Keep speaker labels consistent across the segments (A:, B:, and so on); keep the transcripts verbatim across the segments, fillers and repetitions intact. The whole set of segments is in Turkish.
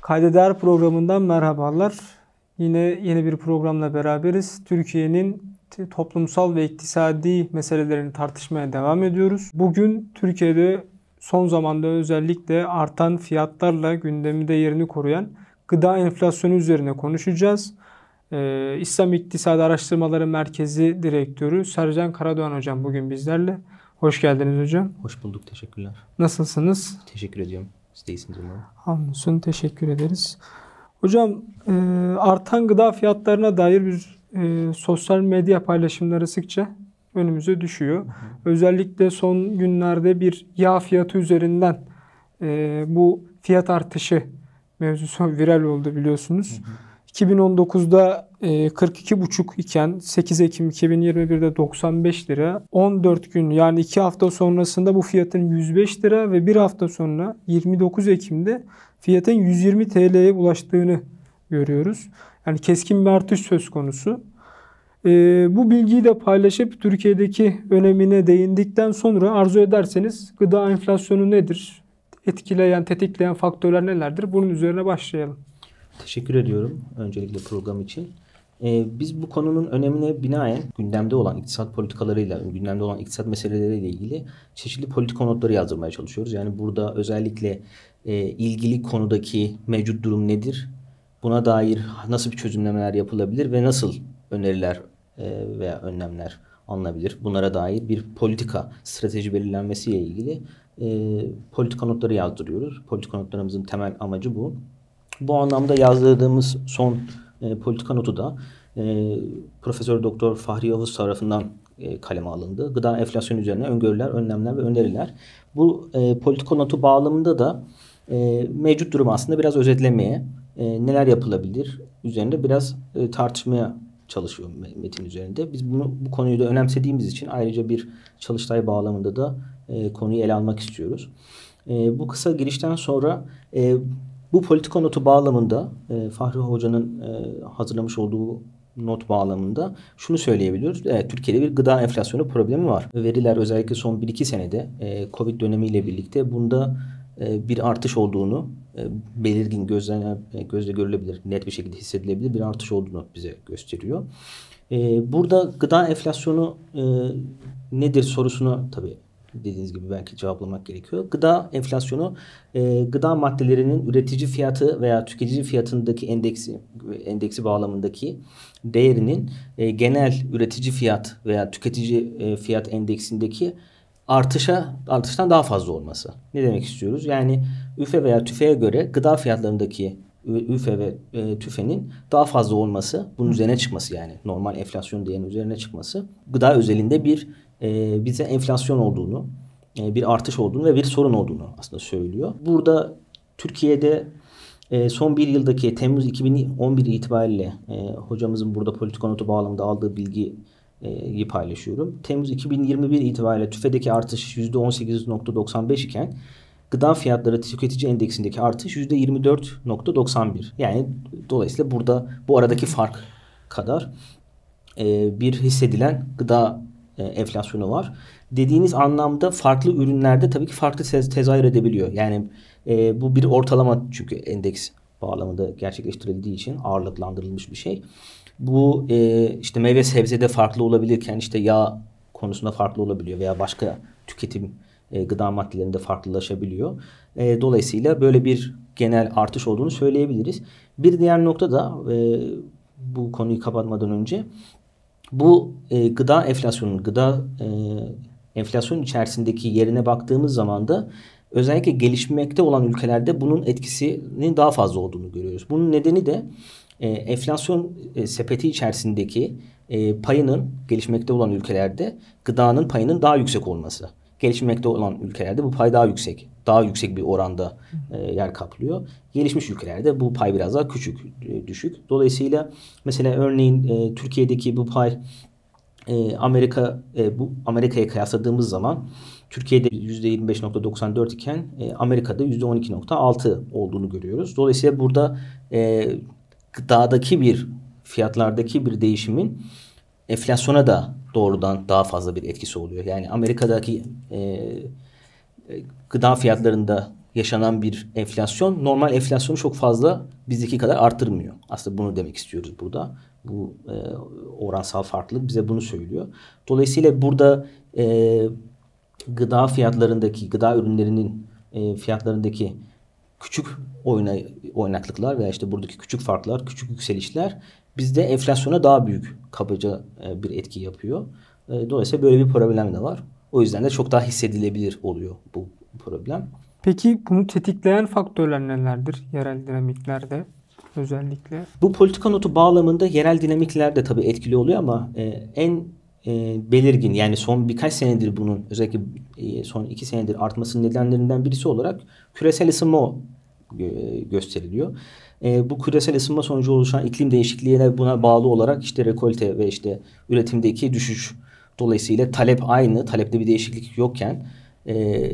A: Kayda Değer programından merhabalar. Yine yeni bir programla beraberiz. Türkiye'nin toplumsal ve iktisadi meselelerini tartışmaya devam ediyoruz. Bugün Türkiye'de son zamanda özellikle artan fiyatlarla gündeminde yerini koruyan gıda enflasyonu üzerine konuşacağız. Ee, İslam İktisadi Araştırmaları Merkezi Direktörü Sercan Karadoğan Hocam bugün bizlerle. Hoş geldiniz hocam.
B: Hoş bulduk, teşekkürler.
A: Nasılsınız?
B: Teşekkür ediyorum. Siz de iyisiniz umarım.
A: Hamdolsun, teşekkür ederiz. Hocam e, artan gıda fiyatlarına dair bir e, sosyal medya paylaşımları sıkça önümüze düşüyor. Hı hı. Özellikle son günlerde bir yağ fiyatı üzerinden e, bu fiyat artışı mevzusu viral oldu biliyorsunuz. Hı hı. iki bin on dokuzda e, kırk iki buçuk iken sekiz Ekim iki bin yirmi birde doksan beş lira. on dört gün yani iki hafta sonrasında bu fiyatın yüz beş lira ve bir hafta sonra yirmi dokuz Ekim'de fiyatın yüz yirmi T L'ye ulaştığını görüyoruz. Yani keskin bir artış söz konusu. E, bu bilgiyi de paylaşıp Türkiye'deki önemine değindikten sonra arzu ederseniz gıda enflasyonu nedir? Etkileyen, tetikleyen faktörler nelerdir? Bunun üzerine başlayalım.
B: Teşekkür ediyorum öncelikle program için. Ee, biz bu konunun önemine binaen gündemde olan iktisat politikalarıyla, gündemde olan iktisat meseleleriyle ilgili çeşitli politika notları yazdırmaya çalışıyoruz. Yani burada özellikle e, ilgili konudaki mevcut durum nedir? Buna dair nasıl bir çözümlemeler yapılabilir ve nasıl öneriler e, veya önlemler alınabilir? Bunlara dair bir politika, strateji belirlenmesiyle ilgili e, politika notları yazdırıyoruz. Politika notlarımızın temel amacı bu. Bu anlamda yazdırdığımız son e, politika notu da e, Profesör Doktor Fahri Yavuz tarafından e, kaleme alındı. Gıda enflasyonu üzerine öngörüler, önlemler ve öneriler. Bu e, politika notu bağlamında da e, mevcut durumu aslında biraz özetlemeye, e, neler yapılabilir üzerinde biraz e, tartışmaya çalışıyor metin üzerinde. Biz bunu bu konuyu da önemsediğimiz için ayrıca bir çalıştay bağlamında da e, konuyu ele almak istiyoruz. E, bu kısa girişten sonra e, bu politika notu bağlamında e, Fahri Hoca'nın e, hazırlamış olduğu not bağlamında şunu söyleyebiliyoruz. Evet, Türkiye'de bir gıda enflasyonu problemi var. Veriler özellikle son bir iki senede e, Covid dönemiyle birlikte bunda e, bir artış olduğunu e, belirgin gözle, e, gözle görülebilir, net bir şekilde hissedilebilir bir artış olduğunu bize gösteriyor. E, burada gıda enflasyonu e, nedir sorusunu tabii dediğiniz gibi belki cevaplamak gerekiyor. Gıda enflasyonu e, gıda maddelerinin üretici fiyatı veya tüketici fiyatındaki endeksi endeksi bağlamındaki değerinin e, genel üretici fiyat veya tüketici e, fiyat endeksindeki artışa artıştan daha fazla olması. Ne demek istiyoruz? Yani üfe veya tüfeğe göre gıda fiyatlarındaki üfe ve e, tüfenin daha fazla olması, bunun üzerine çıkması yani normal enflasyon değerinin üzerine çıkması gıda özelinde bir e, bize enflasyon olduğunu, e, bir artış olduğunu ve bir sorun olduğunu aslında söylüyor. Burada Türkiye'de e, son bir yıldaki Temmuz iki bin on bir itibariyle e, hocamızın burada politika notu bağlamında aldığı bilgiyi paylaşıyorum. Temmuz iki bin yirmi bir itibariyle tüfedeki artış yüzde on sekiz virgül doksan beş iken gıda fiyatları tüketici endeksindeki artış yüzde yirmi dört virgül doksan bir. Yani dolayısıyla burada bu aradaki fark kadar e, bir hissedilen gıda e, enflasyonu var. Dediğiniz anlamda farklı ürünlerde tabii ki farklı tez, tezahür edebiliyor. Yani e, bu bir ortalama çünkü endeks bağlamında gerçekleştirildiği için ağırlıklandırılmış bir şey. Bu e, işte meyve sebzede farklı olabilirken işte yağ konusunda farklı olabiliyor veya başka tüketim e, gıda maddelerinde farklılaşabiliyor. E, dolayısıyla böyle bir genel artış olduğunu söyleyebiliriz. Bir diğer nokta da e, bu konuyu kapatmadan önce bu e, gıda enflasyonunun gıda e, enflasyon içerisindeki yerine baktığımız zaman da özellikle gelişmekte olan ülkelerde bunun etkisinin daha fazla olduğunu görüyoruz. Bunun nedeni de e, enflasyon e, sepeti içerisindeki e, payının gelişmekte olan ülkelerde gıdanın payının daha yüksek olması. Gelişmekte olan ülkelerde bu pay daha yüksek. Daha yüksek bir oranda e, yer kaplıyor. Gelişmiş ülkelerde bu pay biraz daha küçük, e, düşük. Dolayısıyla mesela örneğin e, Türkiye'deki bu pay e, Amerika e, bu Amerika'ya kıyasladığımız zaman Türkiye'de yüzde yirmi beş virgül doksan dört iken e, Amerika'da yüzde on iki virgül altı olduğunu görüyoruz. Dolayısıyla burada e, gıdadaki bir fiyatlardaki bir değişimin enflasyona da doğrudan daha fazla bir etkisi oluyor. Yani Amerika'daki e, gıda fiyatlarında yaşanan bir enflasyon normal enflasyonu çok fazla bizdeki kadar arttırmıyor. Aslında bunu demek istiyoruz burada. Bu e, oransal farklılık bize bunu söylüyor. Dolayısıyla burada e, gıda fiyatlarındaki, gıda ürünlerinin e, fiyatlarındaki küçük oyna, oynaklıklar veya işte buradaki küçük farklar, küçük yükselişler bizde enflasyona daha büyük kabaca e, bir etki yapıyor. E, dolayısıyla böyle bir problem de var. O yüzden de çok daha hissedilebilir oluyor bu problem.
A: Peki bunu tetikleyen faktörler nelerdir yerel dinamiklerde özellikle?
B: Bu politika notu bağlamında yerel dinamikler de tabii etkili oluyor ama e, en e, belirgin yani son birkaç senedir bunun özellikle e, son iki senedir artmasının nedenlerinden birisi olarak küresel ısınma gö- gösteriliyor. E, bu küresel ısınma sonucu oluşan iklim değişikliğine buna bağlı olarak işte rekolte ve işte üretimdeki düşüş dolayısıyla talep aynı, talepte bir değişiklik yokken e,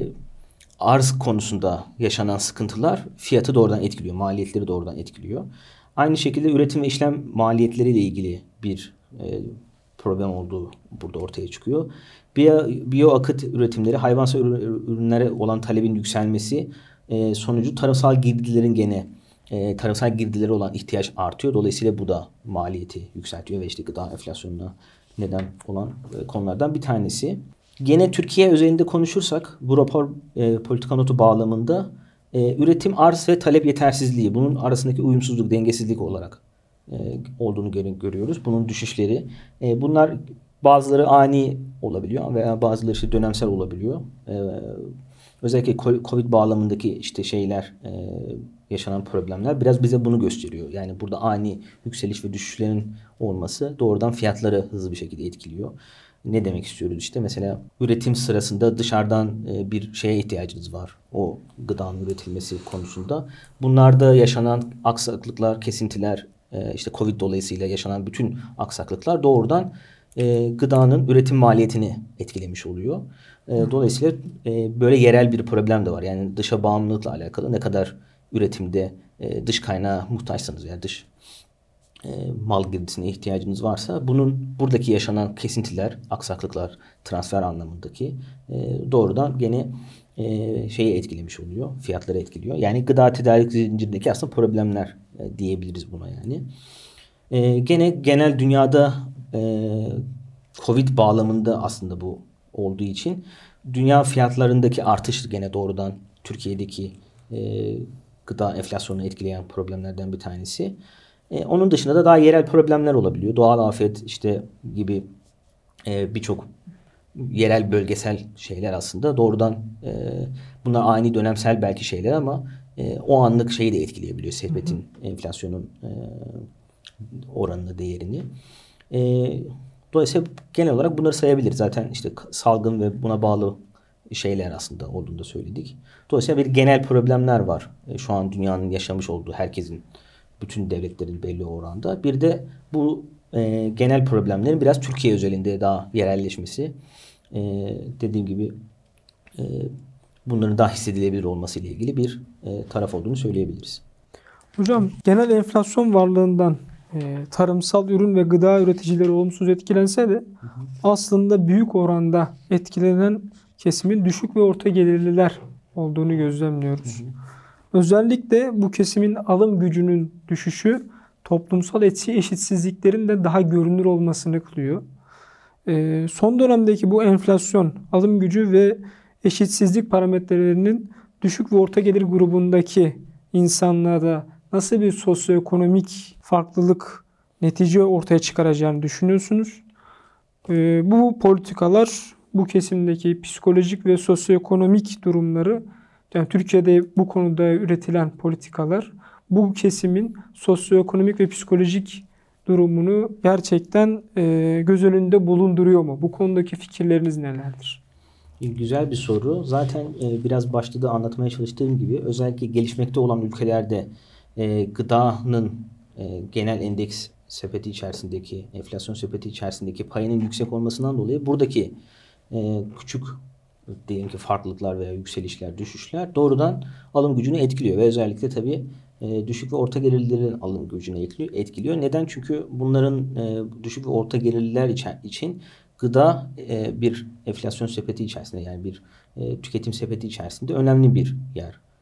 B: arz konusunda yaşanan sıkıntılar fiyatı doğrudan etkiliyor, maliyetleri doğrudan etkiliyor. Aynı şekilde üretim ve işlem maliyetleriyle ilgili bir e, problem olduğu burada ortaya çıkıyor. Biyo, biyoakıt üretimleri, hayvansal ürünlere olan talebin yükselmesi e, sonucu tarımsal girdilerin gene e, tarımsal girdilere olan ihtiyaç artıyor. Dolayısıyla bu da maliyeti yükseltiyor ve işte gıda enflasyonuna neden olan e, konulardan bir tanesi. Gene Türkiye özelinde konuşursak bu rapor e, politika notu bağlamında e, üretim, arz ve talep yetersizliği bunun arasındaki uyumsuzluk, dengesizlik olarak e, olduğunu gör- görüyoruz. Bunun düşüşleri. E, bunlar bazıları ani olabiliyor veya bazıları işte dönemsel olabiliyor. E, özellikle Covid bağlamındaki işte şeyler e, yaşanan problemler biraz bize bunu gösteriyor. Yani burada ani yükseliş ve düşüşlerin olması doğrudan fiyatları hızlı bir şekilde etkiliyor. Ne demek istiyoruz işte mesela üretim sırasında dışarıdan e, bir şeye ihtiyacınız var. O gıdanın üretilmesi konusunda. Bunlarda yaşanan aksaklıklar, kesintiler, e, işte Covid dolayısıyla yaşanan bütün aksaklıklar doğrudan e, gıdanın üretim maliyetini etkilemiş oluyor. E, dolayısıyla e, böyle yerel bir problem de var. Yani dışa bağımlılıkla alakalı ne kadar üretimde e, dış kaynağa muhtaçsanız yani dış e, mal girdisine ihtiyacınız varsa bunun buradaki yaşanan kesintiler, aksaklıklar, transfer anlamındaki e, doğrudan gene e, şeyi etkilemiş oluyor. Fiyatları etkiliyor. Yani gıda tedarik zincirindeki aslında problemler e, diyebiliriz buna yani. E, gene genel dünyada e, Covid bağlamında aslında bu olduğu için dünya fiyatlarındaki artış gene doğrudan Türkiye'deki e, gıda enflasyonunu etkileyen problemlerden bir tanesi. E, onun dışında da daha yerel problemler olabiliyor. Doğal afet işte gibi e, birçok yerel bölgesel şeyler aslında doğrudan e, bunlar ani dönemsel belki şeyler ama e, o anlık şeyi de etkileyebiliyor. Sepetin, hı hı. enflasyonun e, oranını, değerini. E, dolayısıyla genel olarak bunları sayabiliriz. Zaten işte salgın ve buna bağlı şeyler aslında olduğunu da söyledik. Dolayısıyla bir genel problemler var. E, şu an dünyanın yaşamış olduğu herkesin bütün devletlerin belli oranda. Bir de bu e, genel problemlerin biraz Türkiye özelinde daha yerelleşmesi. E, dediğim gibi e, bunların daha hissedilebilir olması ile ilgili bir e, taraf olduğunu söyleyebiliriz.
A: Hocam genel enflasyon varlığından e, tarımsal ürün ve gıda üreticileri olumsuz etkilense de hı hı. aslında büyük oranda etkilenen kesimin düşük ve orta gelirliler olduğunu gözlemliyoruz. Hı hı. Özellikle bu kesimin alım gücünün düşüşü toplumsal etki eşitsizliklerin de daha görünür olmasını kılıyor. E, son dönemdeki bu enflasyon, alım gücü ve eşitsizlik parametrelerinin düşük ve orta gelir grubundaki insanlarda nasıl bir sosyoekonomik farklılık netice ortaya çıkaracağını düşünüyorsunuz? E, bu politikalar bu kesimdeki psikolojik ve sosyoekonomik durumları yani Türkiye'de bu konuda üretilen politikalar bu kesimin sosyoekonomik ve psikolojik durumunu gerçekten e, göz önünde bulunduruyor mu? Bu konudaki fikirleriniz nelerdir?
B: Güzel bir soru. Zaten e, biraz başta da anlatmaya çalıştığım gibi özellikle gelişmekte olan ülkelerde e, gıdanın e, genel endeks sepeti içerisindeki, enflasyon sepeti içerisindeki payının yüksek olmasından dolayı buradaki e, küçük diyelim ki farklılıklar veya yükselişler, düşüşler doğrudan alım gücünü etkiliyor ve özellikle tabii e, düşük ve orta gelirlilerin alım gücünü etkiliyor. etkiliyor. Neden? Çünkü bunların e, düşük ve orta gelirliler için, için gıda e, bir enflasyon sepeti içerisinde yani bir e, tüketim sepeti içerisinde önemli bir yer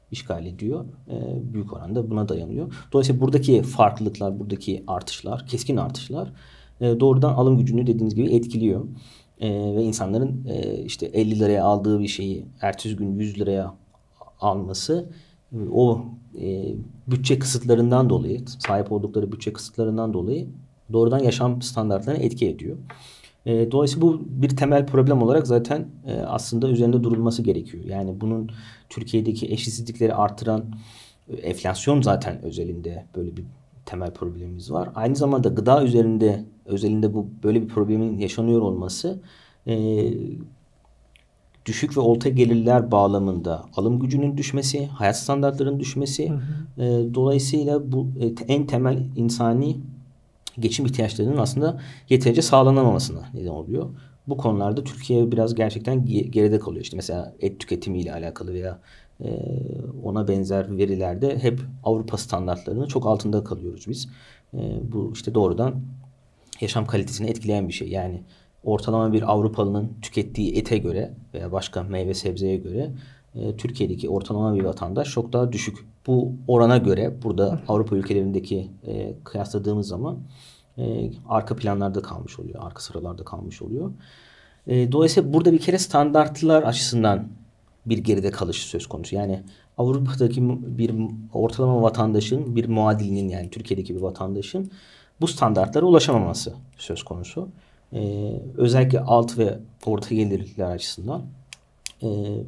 B: işgal ediyor. E, büyük oranda buna dayanıyor. Dolayısıyla buradaki farklılıklar, buradaki artışlar, keskin artışlar e, doğrudan alım gücünü dediğiniz gibi etkiliyor. E, ve insanların e, işte elli liraya aldığı bir şeyi ertesi gün yüz liraya alması e, o e, bütçe kısıtlarından dolayı, sahip oldukları bütçe kısıtlarından dolayı doğrudan yaşam standartlarına etki ediyor. E, dolayısıyla bu bir temel problem olarak zaten e, aslında üzerinde durulması gerekiyor. Yani bunun Türkiye'deki eşitsizlikleri artıran e, enflasyon zaten özelinde böyle bir temel problemimiz var. Aynı zamanda gıda üzerinde özelinde bu böyle bir problemin yaşanıyor olması e, düşük ve orta gelirler bağlamında alım gücünün düşmesi, hayat standartlarının düşmesi,
A: Hı hı.
B: e, dolayısıyla bu e, en temel insani geçim ihtiyaçlarının aslında yeterince sağlanamamasına neden oluyor. Bu konularda Türkiye biraz gerçekten geride kalıyor. İşte mesela et tüketimiyle alakalı veya e, ona benzer verilerde hep Avrupa standartlarının çok altında kalıyoruz biz. E, bu işte doğrudan yaşam kalitesini etkileyen bir şey. Yani ortalama bir Avrupalı'nın tükettiği ete göre veya başka meyve sebzeye göre e, Türkiye'deki ortalama bir vatandaş çok daha düşük. Bu orana göre burada Avrupa ülkelerindeki e, kıyasladığımız zaman e, arka planlarda kalmış oluyor. Arka sıralarda kalmış oluyor. E, dolayısıyla burada bir kere standartlar açısından bir geride kalış söz konusu. Yani Avrupa'daki bir ortalama vatandaşın, bir muadilinin yani Türkiye'deki bir vatandaşın bu standartlara ulaşamaması söz konusu. Ee, özellikle alt ve orta gelirliler açısından. Ee,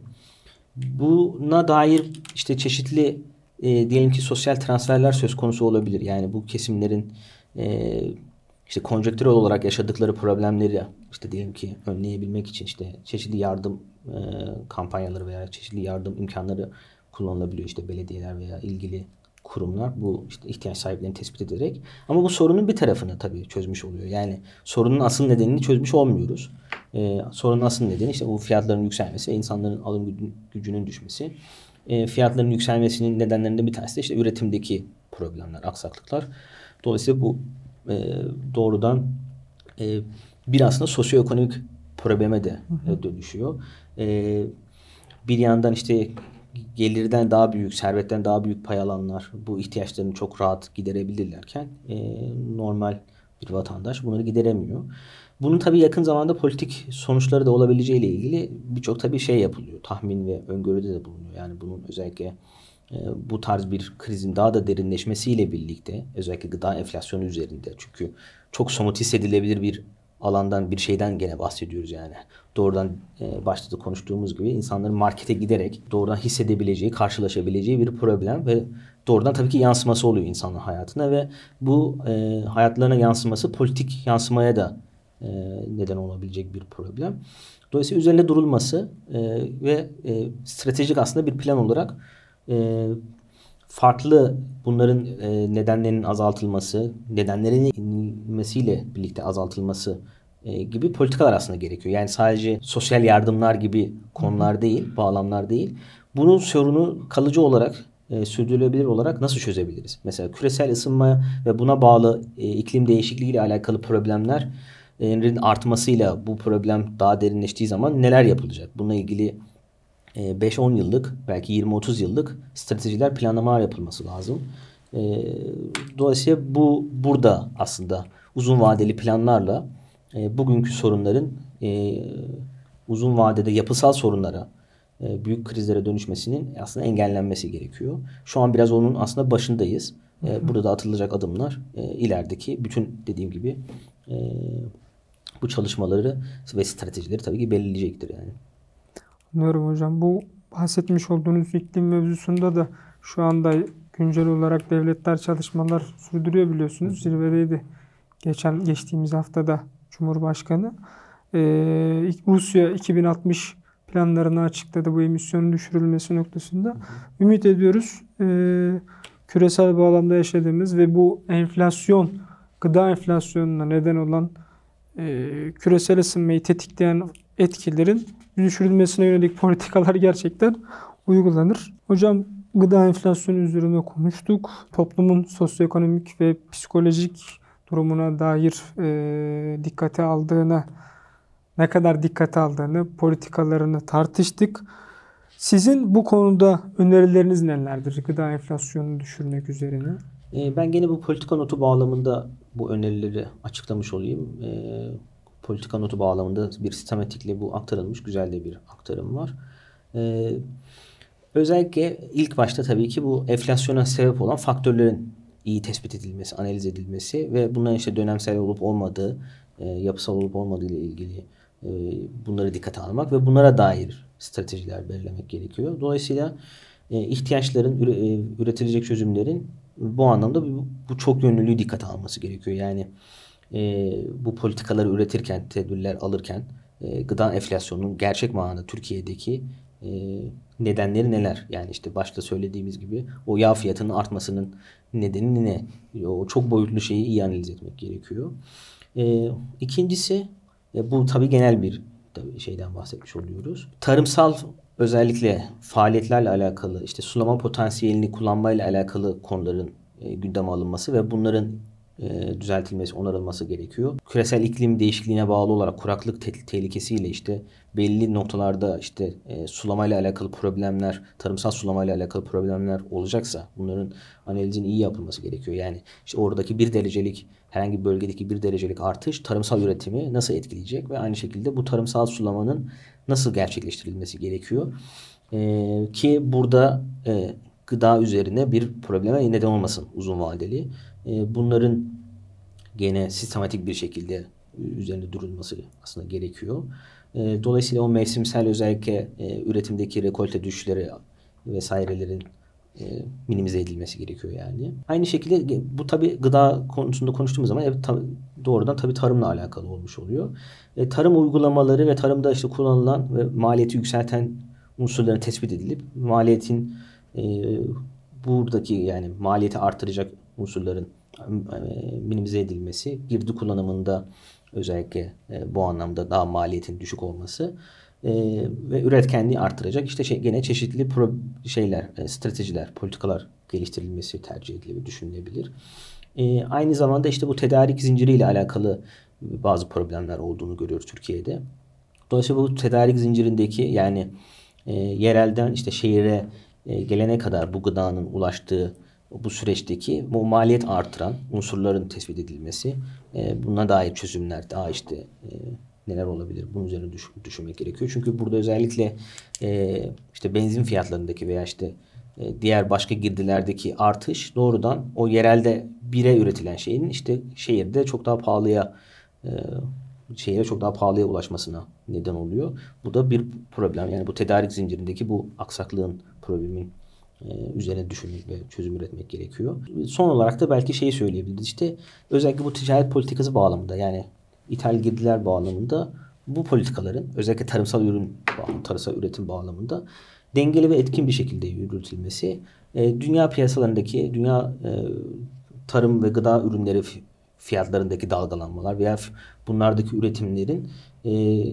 B: buna dair işte çeşitli e, diyelim ki sosyal transferler söz konusu olabilir. Yani bu kesimlerin e, işte konjonktürel olarak yaşadıkları problemleri işte diyelim ki önleyebilmek için işte çeşitli yardım e, kampanyaları veya çeşitli yardım imkanları kullanılabiliyor. İşte belediyeler veya ilgili kurumlar bu işte ihtiyaç sahiplerini tespit ederek. Ama bu sorunun bir tarafını tabii çözmüş oluyor. Yani sorunun asıl nedenini çözmüş olmuyoruz. Ee, sorunun asıl nedeni işte bu fiyatların yükselmesi ve insanların alım gücünün düşmesi. Ee, fiyatların yükselmesinin nedenlerinden bir tanesi de işte üretimdeki problemler, aksaklıklar. Dolayısıyla bu e, doğrudan e, bir aslında sosyoekonomik probleme de e, dönüşüyor. E, bir yandan işte gelirden daha büyük, servetten daha büyük pay alanlar bu ihtiyaçlarını çok rahat giderebilirlerken e, normal bir vatandaş bunları gideremiyor. Bunun tabii yakın zamanda politik sonuçları da olabileceğiyle ilgili birçok tabii şey yapılıyor. Tahmin ve öngörüde de bulunuyor. Yani bunun özellikle e, bu tarz bir krizin daha da derinleşmesiyle birlikte özellikle gıda enflasyonu üzerinde çünkü çok somut hissedilebilir bir alandan bir şeyden gene bahsediyoruz yani. Doğrudan e, başta da konuştuğumuz gibi insanların markete giderek doğrudan hissedebileceği, karşılaşabileceği bir problem ve doğrudan tabii ki yansıması oluyor insanların hayatına ve bu e, hayatlarına yansıması politik yansımaya da e, neden olabilecek bir problem. Dolayısıyla üzerinde durulması e, ve e, stratejik aslında bir plan olarak e, farklı bunların e, nedenlerinin azaltılması, nedenlerinin inilmesiyle birlikte azaltılması e, gibi politikalar aslında gerekiyor. Yani sadece sosyal yardımlar gibi konular değil, bağlamlar değil. Bunun sorunu kalıcı olarak, e, sürdürülebilir olarak nasıl çözebiliriz? Mesela küresel ısınma ve buna bağlı e, iklim değişikliği ile alakalı problemlerin artmasıyla bu problem daha derinleştiği zaman neler yapılacak? Bununla ilgili beş on yıllık belki yirmi otuz yıllık stratejiler planlamalar yapılması lazım. Dolayısıyla bu burada aslında uzun vadeli planlarla bugünkü sorunların uzun vadede yapısal sorunlara büyük krizlere dönüşmesinin aslında engellenmesi gerekiyor. Şu an biraz onun aslında başındayız. Burada da atılacak adımlar ilerideki bütün dediğim gibi bu çalışmaları ve stratejileri tabii ki belirleyecektir yani.
A: Anlıyorum hocam. Bu bahsetmiş olduğunuz iklim mevzusunda da şu anda güncel olarak devletler çalışmalar sürdürüyor biliyorsunuz. Zirvedeydi geçen geçtiğimiz haftada Cumhurbaşkanı. Ee, Rusya iki bin altmış planlarını açıkladı bu emisyonun düşürülmesi noktasında. Hı hı. Ümit ediyoruz e, küresel bağlamda yaşadığımız ve bu enflasyon, gıda enflasyonuna neden olan e, küresel ısınmayı tetikleyen etkilerin düşürülmesine yönelik politikalar gerçekten uygulanır. Hocam gıda enflasyonu üzerine konuştuk. Toplumun sosyoekonomik ve psikolojik durumuna dair e, dikkate aldığını, ne kadar dikkate aldığını, politikalarını tartıştık. Sizin bu konuda önerileriniz nelerdir? Gıda enflasyonunu düşürmek üzerine.
B: E, ben gene bu politika notu bağlamında bu önerileri açıklamış olayım. E, politika notu bağlamında bir sistematikle bu aktarılmış güzel de bir aktarım var. E, özellikle ilk başta tabii ki bu enflasyona sebep olan faktörlerin iyi tespit edilmesi, analiz edilmesi ve bunların işte dönemsel olup olmadığı, e, yapısal olup olmadığı ile ilgili e, bunları dikkate almak ve bunlara dair stratejiler belirlemek gerekiyor. Dolayısıyla e, ihtiyaçların, üre, e, üretilecek çözümlerin bu anlamda bu, bu çok yönlülüğü dikkate alması gerekiyor. Yani e, bu politikaları üretirken, tedbirler alırken e, gıda enflasyonunun gerçek manada Türkiye'deki e, nedenleri neler? Yani işte başta söylediğimiz gibi o yağ fiyatının artmasının nedeni ne? O çok boyutlu şeyi iyi analiz etmek gerekiyor. E, ikincisi e, bu tabii genel bir tabii şeyden bahsetmiş oluyoruz. Tarımsal özellikle faaliyetlerle alakalı işte sulama potansiyelini kullanmayla alakalı konuların e, gündeme alınması ve bunların e, düzeltilmesi, onarılması gerekiyor. Küresel iklim değişikliğine bağlı olarak kuraklık te- tehlikesiyle işte belli noktalarda işte e, sulamayla alakalı problemler, tarımsal sulamayla alakalı problemler olacaksa bunların analizinin iyi yapılması gerekiyor. Yani işte oradaki bir derecelik herhangi bir bölgedeki bir derecelik artış tarımsal üretimi nasıl etkileyecek ve aynı şekilde bu tarımsal sulamanın nasıl gerçekleştirilmesi gerekiyor. E, ki burada e, gıda üzerine bir probleme neden olmasın uzun vadeli. E, bunların gene sistematik bir şekilde üzerinde durulması aslında gerekiyor. E, dolayısıyla o mevsimsel özellikle e, üretimdeki rekolte düşüşleri vesairelerin e, minimize edilmesi gerekiyor yani. Aynı şekilde bu tabii gıda konusunda konuştuğumuz zaman evet, tabii, doğrudan tabii tarımla alakalı olmuş oluyor. E, tarım uygulamaları ve tarımda işte kullanılan ve maliyeti yükselten unsurların tespit edilip maliyetin e, buradaki yani maliyeti artıracak unsurların e, minimize edilmesi, girdi kullanımında özellikle e, bu anlamda daha maliyetin düşük olması e, ve üretkenliği artıracak işte şey, gene çeşitli pro, şeyler, e, stratejiler, politikalar geliştirilmesi tercih edilebilir, düşünülebilir. E, aynı zamanda işte bu tedarik zinciriyle alakalı bazı problemler olduğunu görüyoruz Türkiye'de. Dolayısıyla bu tedarik zincirindeki yani e, yerelden işte şehire e, gelene kadar bu gıdanın ulaştığı bu süreçteki bu maliyet artıran unsurların tespit edilmesi, e, buna dair çözümler daha işte e, neler olabilir bunun üzerine düş, düşünmek gerekiyor. Çünkü burada özellikle e, işte benzin fiyatlarındaki veya işte e, diğer başka girdilerdeki artış doğrudan o yerelde bire üretilen şeyin işte şehirde çok daha pahalıya e, şehire çok daha pahalıya ulaşmasına neden oluyor. Bu da bir problem. Yani bu tedarik zincirindeki bu aksaklığın problemin e, üzerine düşünmek ve çözüm üretmek gerekiyor. Son olarak da belki şeyi söyleyebiliriz. İşte özellikle bu ticaret politikası bağlamında yani ithal girdiler bağlamında bu politikaların özellikle tarımsal ürün, tarımsal üretim bağlamında dengeli ve etkin bir şekilde yürütülmesi e, dünya piyasalarındaki dünya e, tarım ve gıda ürünleri fiyatlarındaki dalgalanmalar veya bunlardaki üretimlerin e,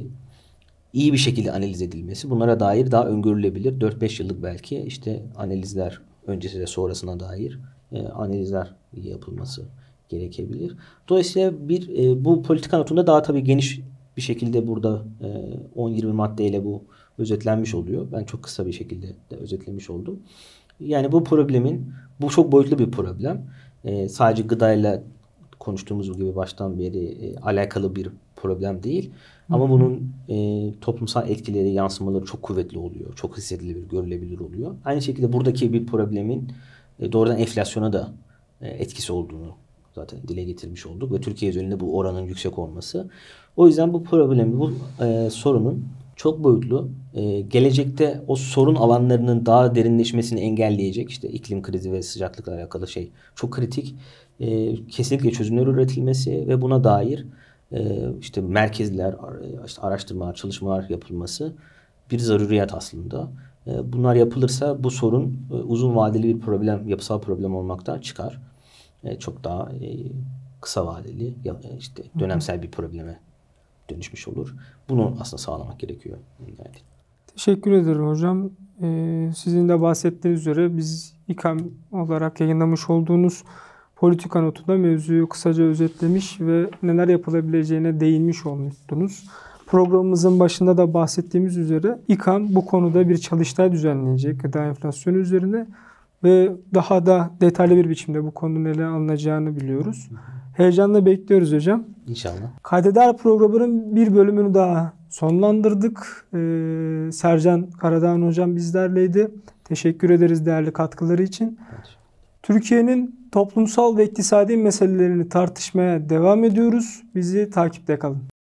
B: iyi bir şekilde analiz edilmesi, bunlara dair daha öngörülebilir dört beş yıllık belki işte analizler öncesi ve sonrasına dair e, analizler yapılması gerekebilir. Dolayısıyla bir e, bu politika notunda daha tabii geniş bir şekilde burada e, on yirmi maddeyle bu özetlenmiş oluyor. Ben çok kısa bir şekilde de özetlemiş oldum. Yani bu problemin bu çok boyutlu bir problem. E, sadece gıdayla konuştuğumuz gibi baştan beri e, alakalı bir problem değil. Ama hı hı. bunun e, toplumsal etkileri, yansımaları çok kuvvetli oluyor. Çok hissedilebilir, görülebilir oluyor. Aynı şekilde buradaki bir problemin e, doğrudan enflasyona da e, etkisi olduğunu zaten dile getirmiş olduk. Ve Türkiye üzerinde bu oranın yüksek olması. O yüzden bu problemi, bu e, sorunun çok boyutlu, e, gelecekte o sorun alanlarının daha derinleşmesini engelleyecek işte iklim krizi ve sıcaklıkla alakalı şey çok kritik. E, kesinlikle çözümler üretilmesi ve buna dair e, işte merkezler, işte araştırmalar, çalışmalar yapılması bir zaruriyat aslında. E, bunlar yapılırsa bu sorun e, uzun vadeli bir problem, yapısal problem olmaktan çıkar. E, çok daha e, kısa vadeli, ya, işte dönemsel bir probleme dönüşmüş olur. Bunu aslında sağlamak gerekiyor. Yani.
A: Teşekkür ederim hocam. Ee, sizin de bahsettiğiniz üzere biz İKAM olarak yayınlamış olduğunuz politika notunda mevzuyu kısaca özetlemiş ve neler yapılabileceğine değinmiş olmuştunuz. Programımızın başında da bahsettiğimiz üzere İKAM bu konuda bir çalıştay düzenleyecek gıda enflasyonu üzerine ve daha da detaylı bir biçimde bu konunun ele alınacağını biliyoruz. Heyecanla bekliyoruz hocam.
B: İnşallah.
A: Kaydeder programının bir bölümünü daha sonlandırdık. Ee, Sercan Karadağan hocam bizlerleydi. Teşekkür ederiz değerli katkıları için.
B: Evet.
A: Türkiye'nin toplumsal ve iktisadi meselelerini tartışmaya devam ediyoruz. Bizi takipte kalın.